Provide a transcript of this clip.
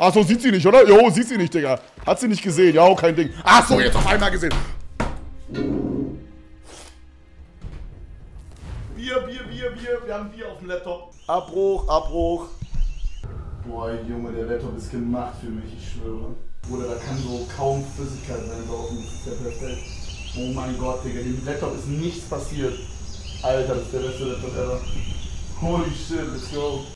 Ach so, sieht sie nicht, oder? Jo, sieht sie nicht, Digga. Hat sie nicht gesehen. Ja, kein Ding. Ach so, jetzt auf einmal gesehen. Bier. Wir haben Bier auf dem Laptop. Abbruch. Boah, Junge, der Laptop ist gemacht für mich, ich schwöre. Bruder, da kann so kaum Flüssigkeit reinlaufen. Das ist ja perfekt. Oh mein Gott, Digga, dem Laptop ist nichts passiert. Alter, das ist der beste Laptop ever. Holy shit, let's go.